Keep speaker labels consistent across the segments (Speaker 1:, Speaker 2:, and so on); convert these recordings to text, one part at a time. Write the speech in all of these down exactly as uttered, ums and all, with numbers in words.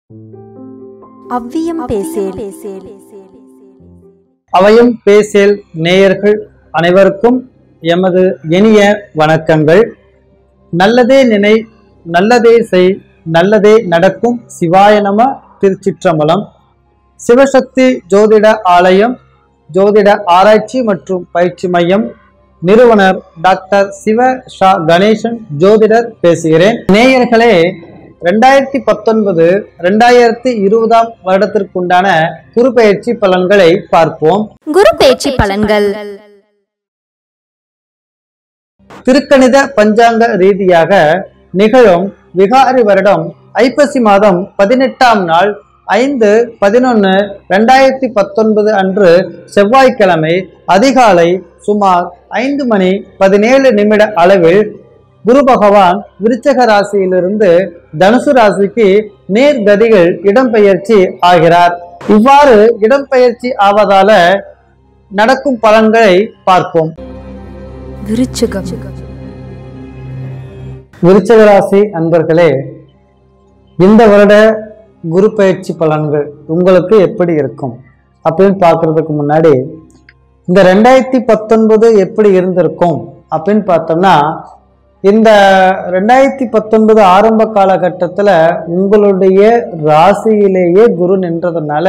Speaker 1: அவ்வியம் பேசேல்.
Speaker 2: அவையும் பேசேல் நேயர்கள் அனைவருக்கும் எமது இனிய வணக்கங்கள். நல்லதே நினை, நல்லதே செய், நல்லதே நடக்கும். சிவாய நம. திருச்சிற்றம்பலம். சிவசக்தி ஜோதிட ஆலயம், ஜோதிட ஆராய்ச்சி மற்றும் பயிற்சி மையம் நிறுவனர் டாக்டர் சிவ ஷா கணேசன் ஜோதிடர் பேசுகிறேன். நேயர்களே, ரெண்டாயிரத்தி பத்தொன்பது ரெண்டாயிரத்தி இருபதாம் வருடத்திற்குண்டான குரு பயிற்சி பலன்களை பார்ப்போம்.
Speaker 1: குரு பயிற்சி பலன்கள்.
Speaker 2: திருக்கணித பஞ்சாங்க ரீதியாக நிகழும் விகாரி வருடம் ஐப்பசி மாதம் பதினெட்டாம் நாள் ஐந்து பதினொன்னு ரெண்டாயிரத்தி பத்தொன்பது அன்று செவ்வாய்க்கிழமை அதிகாலை சுமார் ஐந்து மணி பதினேழு நிமிட அளவில் குரு பகவான் விருச்சக ராசியிலிருந்து தனுசு ராசிக்கு நேர்கதிகள் இடம்பெயர்ச்சி ஆகிறார். இவ்வாறு இடம்பெயர்ச்சி ஆவதால நடக்கும் பலன்களை பார்ப்போம்.
Speaker 1: விருச்சகம்.
Speaker 2: விருச்சக ராசி அன்பர்களே, இந்த வருட குரு பயிற்சி பலன்கள் உங்களுக்கு எப்படி இருக்கும் அப்படின்னு பார்க்கறதுக்கு முன்னாடி இந்த ரெண்டாயிரத்தி பத்தொன்பது எப்படி இருந்திருக்கும் அப்படின்னு பார்த்தோம்னா, இந்த ரெண்டாயிரத்தி பத்தொன்பது ஆரம்ப காலகட்டத்தில் உங்களுடைய ராசியிலேயே குரு நின்றதுனால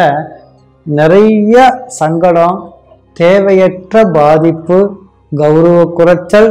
Speaker 2: நிறைய சங்கடம், தேவையற்ற பாதிப்பு, கௌரவ குறைச்சல்,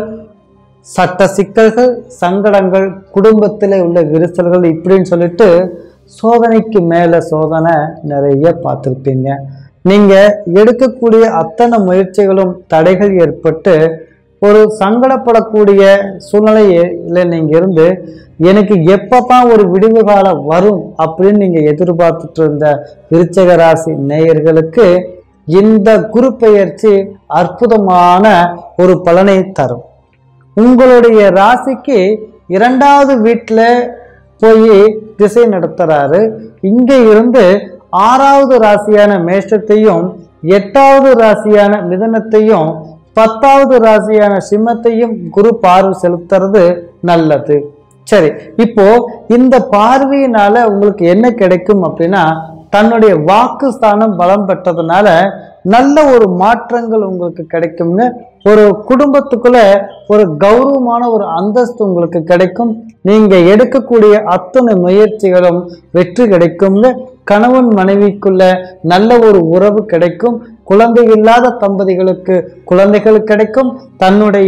Speaker 2: சட்ட சிக்கல்கள், சங்கடங்கள், குடும்பத்தில் உள்ள விரிசல்கள் இப்படின்னு சொல்லிட்டு சோதனைக்கு மேலே சோதனை நிறைய பார்த்துருப்பீங்க. நீங்கள் எடுக்கக்கூடிய அத்தனை முயற்சிகளும் தடைகள் ஏற்பட்டு ஒரு சங்கடப்படக்கூடிய சூழ்நிலையில நீங்க இருந்து எனக்கு எப்பதான் ஒரு விடிவு காலம் வரும் அப்படின்னு நீங்க எதிர்பார்த்துட்டு இருந்த விருச்சக ராசி நேயர்களுக்கு இந்த குரு பெயர்ச்சி அற்புதமான ஒரு பலனை தரும். உங்களுடைய ராசிக்கு இரண்டாவது வீட்டுல போய் திசை நடத்துறாரு. இங்க இருந்து ஆறாவது ராசியான மேஷத்தையும் எட்டாவது ராசியான மிதுனத்தையும் பத்தாவது ராசியான சிம்மத்தையும் குரு பார்வை செலுத்துறது நல்லது. சரி, இப்போ இந்த பார்வையினால உங்களுக்கு என்ன கிடைக்கும் அப்படின்னா, தன்னுடைய வாக்கு ஸ்தானம் பலம் பெற்றதுனால நல்ல ஒரு மாற்றங்கள் உங்களுக்கு கிடைக்கும்ங்க. ஒரு குடும்பத்துக்குள்ள ஒரு கௌரவமான ஒரு அந்தஸ்து உங்களுக்கு கிடைக்கும். நீங்க எடுக்கக்கூடிய அத்தனை முயற்சிகளும் வெற்றி கிடைக்கும்ங்க. கணவன் மனைவிக்குள்ள நல்ல ஒரு உறவு கிடைக்கும். குழந்தை இல்லாத தம்பதிகளுக்கு குழந்தைகள் கிடைக்கும். தன்னுடைய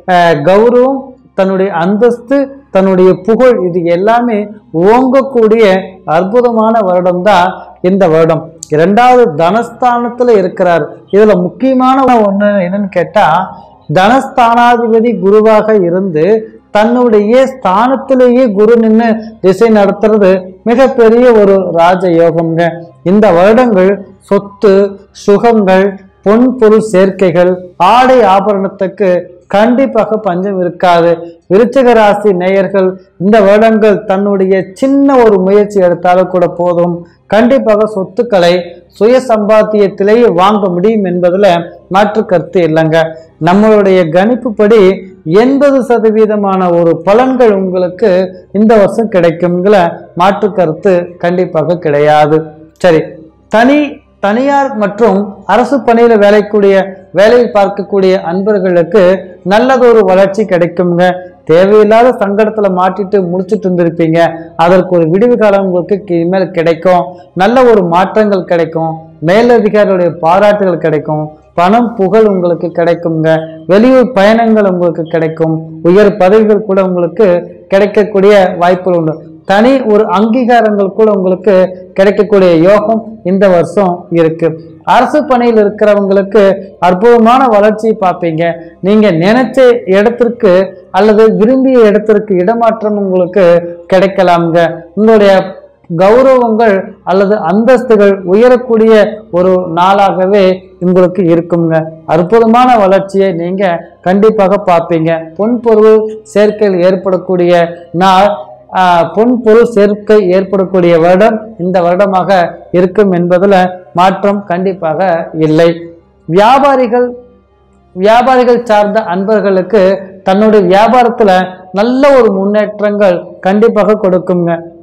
Speaker 2: கௌரவம், தன்னுடைய அந்தஸ்து, தன்னுடைய புகழ் இது எல்லாமே ஓங்கக்கூடிய அற்புதமான வருடம் தான் இந்த வருடம். இரண்டாவது தனஸ்தானத்துல இருக்கிறார். இதுல முக்கியமான ஒண்ணு என்னன்னு கேட்டா, தனஸ்தானாதிபதி குருவாக இருந்து தன்னுடைய ஸ்தானத்திலேயே குரு நின்று திசை நடத்துறது மிகப்பெரிய ஒரு ராஜ யோகம்ங்க. இந்த வருடங்கள் சொத்து, சுகங்கள், பொன் பொருள் சேர்க்கைகள், ஆடை ஆபரணத்துக்கு கண்டிப்பாக பஞ்சம் இருக்காது. விருச்சிக ராசி நேயர்கள் இந்த வருடங்கள் தன்னுடைய சின்ன ஒரு முயற்சி எடுத்தாலும் கூட போதும், கண்டிப்பாக சொத்துக்களை சுய சம்பாத்தியத்திலேயே வாங்க முடியும் என்பதுல மாற்று கருத்து இல்லைங்க. நம்மளுடைய கணிப்புப்படி எண்பது சதவீதமான ஒரு பலன்கள் உங்களுக்கு இந்த வருஷம் கிடைக்கும்ங்கிற மாற்று கருத்து கண்டிப்பாக கிடையாது. சரி, தனி தனியார் மற்றும் அரசு பணியில வேலைக்கூடிய வேலையில் பார்க்கக்கூடிய அன்பர்களுக்கு நல்லதொரு வளர்ச்சி கிடைக்குங்க. தேவையில்லாத சங்கடத்துல மாட்டிட்டு முடிச்சுட்டு இருந்திருப்பீங்க, அதற்கு ஒரு விடிவு காலம் உங்களுக்கு இனிமேல் கிடைக்கும். நல்ல ஒரு மாற்றங்கள் கிடைக்கும். மேலதிகாரிகளுடைய பாராட்டுகள் கிடைக்கும். பணம் புகழ் உங்களுக்கு கிடைக்குங்க. வெளியூர் பயணங்கள் உங்களுக்கு கிடைக்கும். உயர் பதவிகள் கூட உங்களுக்கு கிடைக்கக்கூடிய வாய்ப்புகள் உண்டு. தனி ஒரு அங்கீகாரங்கள் கூட உங்களுக்கு கிடைக்கக்கூடிய யோகம் இந்த வருஷம் இருக்கு. அரசு பணியில் இருக்கிறவங்களுக்கு அற்புதமான வளர்ச்சி பார்ப்பீங்க. நீங்க நினைச்ச இடத்திற்கு அல்லது விரும்பிய இடத்திற்கு இடமாற்றம் உங்களுக்கு கிடைக்கலாம்ங்க. உங்களுடைய கௌரவங்கள் அல்லது அந்தஸ்துகள் உயரக்கூடிய ஒரு நாளாகவே உங்களுக்கு இருக்குங்க. அற்புதமான வளர்ச்சியை நீங்க கண்டிப்பாக பார்ப்பீங்க. பொன் பொருள் சேர்க்கையில் ஏற்படக்கூடிய நாள், பொன் பொருள் சேர்க்கை ஏற்படக்கூடிய வருடம் இந்த வருடமாக இருக்கும் என்பதுல மாற்றம் கண்டிப்பாக இல்லை. வியாபாரிகள் வியாபாரிகள் சார்ந்த அன்பர்களுக்கு தன்னுடைய வியாபாரத்துல நல்ல ஒரு முன்னேற்றங்கள் கண்டிப்பாக கொடுக்குங்க.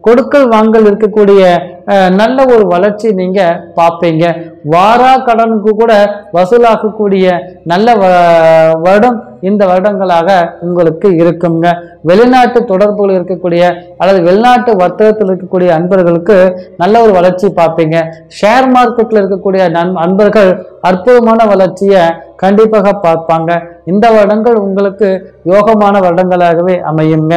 Speaker 2: கொடுக்கல் வாங்கல் இருக்கக்கூடிய நல்ல ஒரு வளர்ச்சி நீங்க பார்ப்பீங்க. வாரா கடனுக்கு கூட வசூலாகக்கூடிய நல்ல வருடம் இந்த வருடங்களாக உங்களுக்கு இருக்குங்க. வெளிநாட்டு தொடர்புகள் இருக்கக்கூடிய அல்லது வெளிநாட்டு வர்த்தகத்தில் இருக்கக்கூடிய அன்பர்களுக்கு நல்ல ஒரு வளர்ச்சி பார்ப்பீங்க. ஷேர் மார்க்கெட்ல இருக்கக்கூடிய நன் அன்பர்கள் அற்புதமான வளர்ச்சியை கண்டிப்பாக பார்ப்பாங்க. இந்த வருடங்கள் உங்களுக்கு யோகமான வருடங்களாகவே அமையுங்க.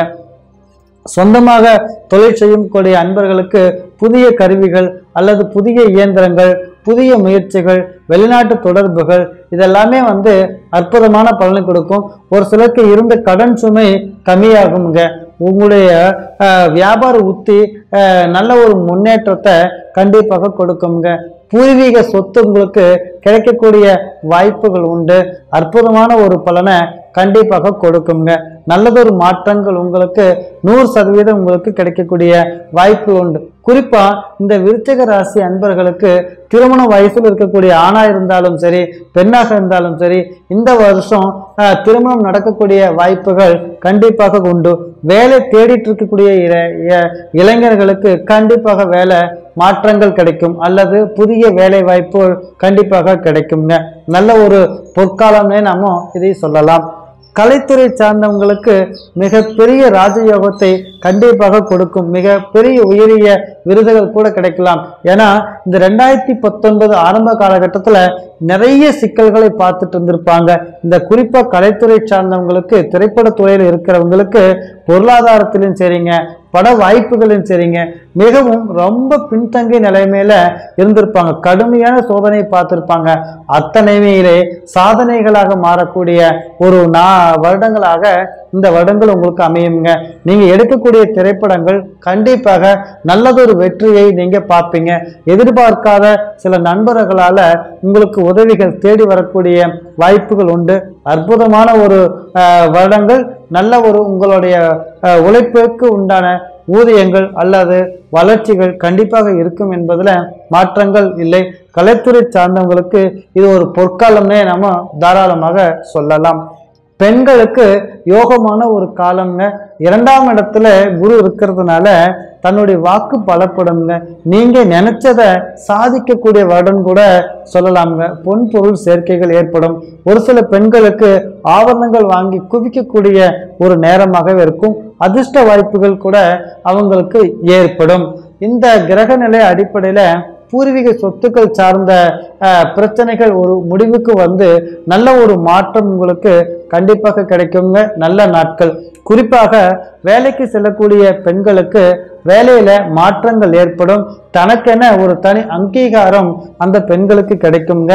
Speaker 2: சொந்தமாக தொழில் செய்யக்கூடிய அன்பர்களுக்கு புதிய கருவிகள் அல்லது புதிய இயந்திரங்கள், புதிய முயற்சிகள், வெளிநாட்டு தொடர்புகள் இதெல்லாமே வந்து அற்புதமான பலனை கொடுக்கும். ஒரு சிலருக்கு இருந்த கடன் சுமை கம்மியாகுங்க. உங்களுடைய வியாபார உத்தி நல்ல ஒரு முன்னேற்றத்தை கண்டிப்பாக கொடுக்குங்க. பூர்வீக சொத்து உங்களுக்கு கிடைக்கக்கூடிய வாய்ப்புகள் உண்டு. அற்புதமான ஒரு பலனை கண்டிப்பாக கொடுக்குங்க. நல்லதொரு மாற்றங்கள் உங்களுக்கு நூறு சதவீதம் உங்களுக்கு கிடைக்கக்கூடிய வாய்ப்பு உண்டு. குறிப்பா இந்த விருச்சிக ராசி அன்பர்களுக்கு திருமண வயசுல இருக்கக்கூடிய ஆணா இருந்தாலும் சரி, பெண்ணாக இருந்தாலும் சரி, இந்த வருஷம் திருமணம் நடக்கக்கூடிய வாய்ப்புகள் கண்டிப்பாக உண்டு. வேலை தேடிட்டு இருக்கக்கூடிய இளைஞர்களுக்கு கண்டிப்பாக வேலை மாற்றங்கள் கிடைக்கும் அல்லது புதிய வேலை வாய்ப்பு கண்டிப்பாக கிடைக்குங்க. நல்ல ஒரு பொற்காலம்னே நாம இதை சொல்லலாம். கலைத்துறை சார்ந்தவங்களுக்கு மிக பெரிய ராஜயோகத்தை கண்டிப்பாக கொடுக்கும். மிக பெரிய உயரிய விருதுகள் கூட கிடைக்கலாம். ஏன்னா இந்த ரெண்டாயிரத்தி பத்தொன்பது ஆரம்ப காலகட்டத்துல நிறைய சிக்கல்களை பார்த்துட்டு இருந்திருப்பாங்க. இந்த குறிப்பா கலைத்துறை சார்ந்தவங்களுக்கு, திரைப்பட துறையில் இருக்கிறவங்களுக்கு பொருளாதாரத்திலும் சரிங்க, பட வாய்ப்புகளும் சரிங்க, மிகவும் ரொம்ப பின்தங்கிய நிலைமையில இருந்திருப்பாங்க. கடுமையான சோதனை பார்த்திருப்பாங்க. அத்தனைமையிலே சாதனைகளாக மாறக்கூடிய ஒரு நா வருடங்களாக இந்த வருடங்கள் உங்களுக்கு அமையுங்க. நீங்க எடுக்கக்கூடிய திரைப்படங்கள் கண்டிப்பாக நல்லதொரு வெற்றியை நீங்க பார்ப்பீங்க. எதிர்பார்க்காத சில நண்பர்களால உங்களுக்கு உதவிகள் தேடி வரக்கூடிய வாய்ப்புகள் உண்டு. அற்புதமான ஒரு வருடங்கள். நல்ல ஒரு உங்களுடைய உழைப்புக்கு உண்டான ஊதியங்கள் அல்லது வளர்ச்சிகள் கண்டிப்பாக இருக்கும் என்பதுல மாற்றங்கள் இல்லை. கலைத்துறை சார்ந்தவங்களுக்கு இது ஒரு பொற்காலம்னே நம்ம தாராளமாக சொல்லலாம். பெண்களுக்கு யோகமான ஒரு காலம்ங்க. இரண்டாம் இடத்துல குரு இருக்கிறதுனால தன்னுடைய வாக்கு பலப்படுங்க. நீங்க நினைச்சத சாதிக்கக்கூடிய வருடம் கூட சொல்லலாம்ங்க. பொன் பொருள் சேர்க்கைகள் ஏற்படும். ஒரு சில பெண்களுக்கு ஆபரணங்கள் வாங்கி குவிக்கக்கூடிய ஒரு நேரமாகவே இருக்கும். அதிர்ஷ்ட வாய்ப்புகள் கூட அவங்களுக்கு ஏற்படும். இந்த கிரக நிலை அடிப்படையில பூர்வீக சொத்துக்கள் சார்ந்த பிரச்சனைகள் ஒரு முடிவுக்கு வந்து நல்ல ஒரு மாற்றம் உங்களுக்கு கண்டிப்பாக கிடைக்குங்க. நல்ல நாட்கள். குறிப்பாக வேலைக்கு செல்லக்கூடிய பெண்களுக்கு வேலையில மாற்றங்கள் ஏற்படும். தனக்கென ஒரு தனி அங்கீகாரம் அந்த பெண்களுக்கு கிடைக்குங்க.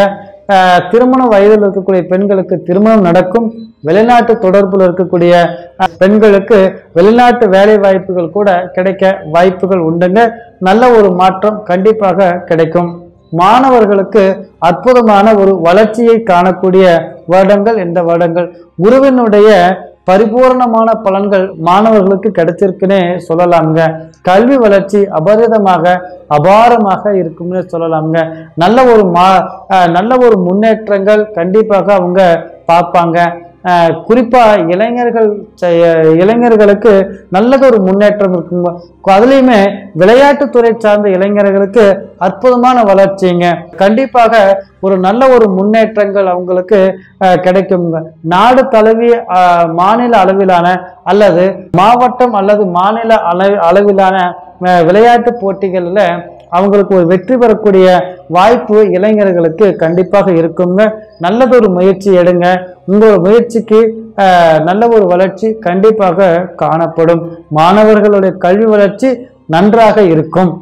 Speaker 2: திருமண வயதில் இருக்கக்கூடிய பெண்களுக்கு திருமணம் நடக்கும். வெளிநாட்டு தொடர்பில் இருக்கக்கூடிய பெண்களுக்கு வெளிநாட்டு வேலை வாய்ப்புகள் கூட கிடைக்க வாய்ப்புகள் உண்டுங்க. நல்ல ஒரு மாற்றம் கண்டிப்பாக கிடைக்கும். மாணவர்களுக்கு அற்புதமான ஒரு வளர்ச்சியை காணக்கூடிய வருடங்கள் இந்த வருடங்கள். குருவினுடைய பரிபூர்ணமான பலன்கள் மாணவர்களுக்கு கிடைச்சிருக்குன்னே சொல்லலாம்ங்க. கல்வி வளர்ச்சி அபரிதமாக அபாரமாக இருக்கும்னு சொல்லலாம்ங்க. நல்ல ஒரு மா நல்ல ஒரு முன்னேற்றங்கள் கண்டிப்பாக அவங்க பார்ப்பாங்க. குறிப்பா இளைஞர்கள் இளைஞர்களுக்கு நல்லதொரு முன்னேற்றம் இருக்குங்க. அதுலயுமே விளையாட்டுத்துறை சார்ந்த இளைஞர்களுக்கு அற்புதமான வளர்ச்சிங்க. கண்டிப்பாக ஒரு நல்ல ஒரு முன்னேற்றங்கள் அவங்களுக்கு கிடைக்குங்க. நாடு தழுவிய மாநில அளவிலான அல்லது மாவட்டம் அல்லது மாநில அளவு அளவிலான விளையாட்டு போட்டிகள்ல அவங்களுக்கு ஒரு வெற்றி பெறக்கூடிய வாய்ப்பு இளைஞர்களுக்கு கண்டிப்பாக இருக்குங்க. நல்லதொரு முயற்சி எடுங்க. உங்களோட முயற்சிக்கு நல்ல ஒரு வளர்ச்சி கண்டிப்பாக காணப்படும். மாணவர்களுடைய கல்வி வளர்ச்சி நன்றாக இருக்கும்.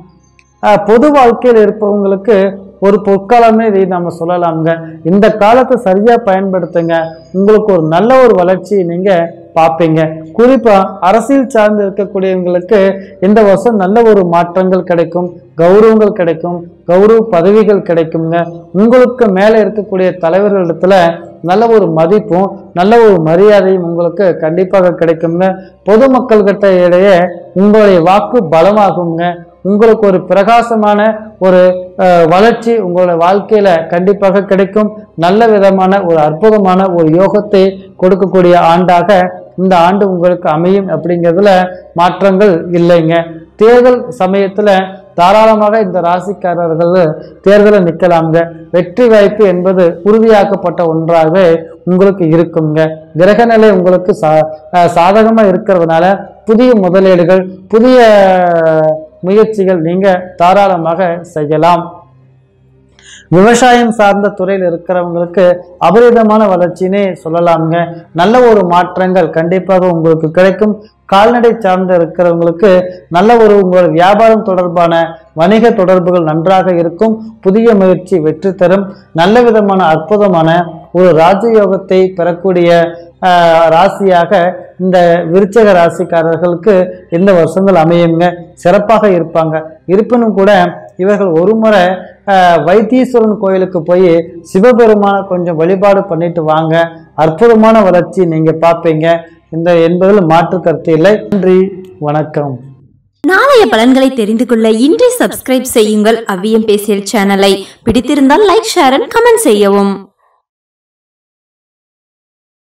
Speaker 2: பொது வாழ்க்கையில் இருப்பவங்களுக்கு ஒரு பொற்காலமே இதை நம்ம சொல்லலாம்ங்க. இந்த காலத்தை சரியா பயன்படுத்துங்க. உங்களுக்கு ஒரு நல்ல ஒரு வளர்ச்சி நீங்க பார்ப்பீங்க. குறிப்பா அரசியல் சார்ந்து இருக்கக்கூடியவங்களுக்கு இந்த வருஷம் நல்ல ஒரு மாற்றங்கள் கிடைக்கும். கௌரவங்கள் கிடைக்கும். கௌரவ பதவிகள் கிடைக்குங்க. உங்களுக்கு மேல இருக்கக்கூடிய தலைவர்களிடத்துல நல்ல ஒரு மதிப்பும் நல்ல ஒரு மரியாதையும் உங்களுக்கு கண்டிப்பாக கிடைக்குங்க. பொதுமக்கள்கிட்ட இடையே உங்களுடைய வாக்கு பலமாகுங்க. உங்களுக்கு ஒரு பிரகாசமான ஒரு வளர்ச்சி உங்களோட வாழ்க்கையில கண்டிப்பாக கிடைக்கும். நல்ல விதமான ஒரு அற்புதமான ஒரு யோகத்தை கொடுக்கக்கூடிய ஆண்டாக இந்த ஆண்டு உங்களுக்கு அமையும் அப்படிங்கிறதுல மாற்றங்கள் இல்லைங்க. தேர்தல் சமயத்துல தாராளமாக இந்த ராசிக்காரர்கள் தேர்தலில் நிற்கலாம்ங்க. வெற்றி வாய்ப்பு என்பது உறுதியாக்கப்பட்ட ஒன்றாகவே உங்களுக்கு இருக்குங்க. கிரகநிலை உங்களுக்கு சா சாதகமா இருக்கிறதுனால புதிய முதலீடுகள், புதிய முயற்சிகள் நீங்க தாராளமாக செய்யலாம். விவசாயம் சார்ந்த துறையில் இருக்கிறவங்களுக்கு அபரிதமான வளர்ச்சினே சொல்லலாம்ங்க. நல்ல ஒரு மாற்றங்கள் கண்டிப்பாக உங்களுக்கு கிடைக்கும். கால்நடை சார்ந்து இருக்கிறவங்களுக்கு நல்ல ஒரு உங்களோட வியாபாரம் தொடர்பான வணிக தொடர்புகள் நன்றாக இருக்கும். புதிய முயற்சி வெற்றி தரும். நல்ல விதமான அற்புதமான ஒரு ராஜயோகத்தை பெறக்கூடிய ராசியாக இந்த விருச்சக ராசிக்காரர்களுக்கு இந்த வருஷங்கள் அமையுங்க. சிறப்பாக இருப்பாங்க. இருப்பினும் கூட இவர்கள் ஒரு முறை வைத்தீஸ்வரன் கோயிலுக்கு போய் சிவபெருமான கொஞ்சம் வழிபாடு பண்ணிட்டு வாங்க. அற்புதமான வளர்ச்சி நீங்க பார்ப்பீங்க. இந்த என்பதில் மாற்று கருத்து இல்லை. நன்றி, வணக்கம்.
Speaker 1: நாளைய பலன்களை தெரிந்து கொள்ள இன்றே சப்ஸ்கிரைப் செய்யுங்கள் அவ்வியம் பேசியல் சேனலை. பிடித்திருந்தால் லைக், ஷேர் அண்ட் கமெண்ட் செய்யவும்.